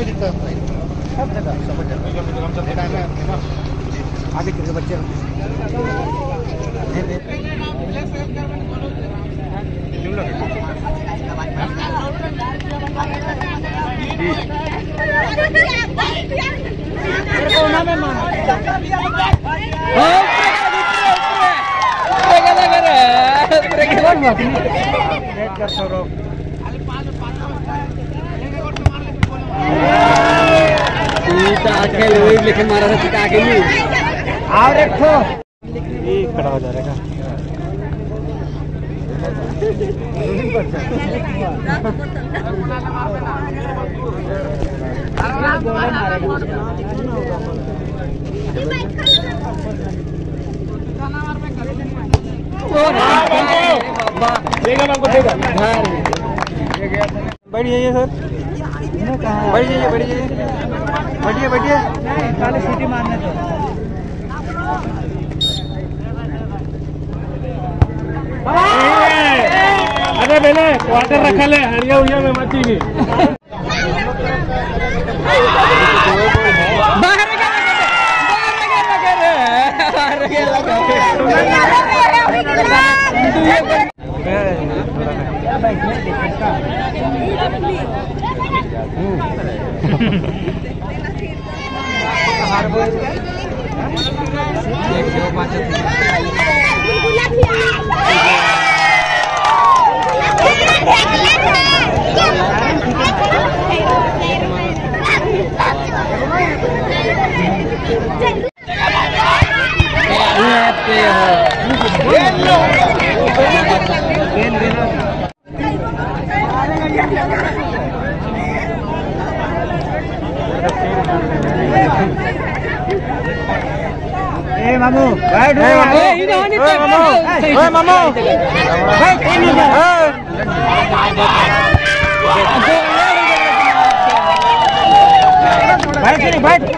आगे के बच्चे लेकिन मारा था टिका के लिए आओ देखो ये खड़ा हो जाएगा बैठ जाइए सर, बैठ जाइए, बैठ जाइए, बैठिए बैठिए, खाली सीटी मारने दो। अरे पहले क्वार्टर रखा ले, हरिया हुआ में मत दीजिए। मामू बैठ, मामू बैठ बैठ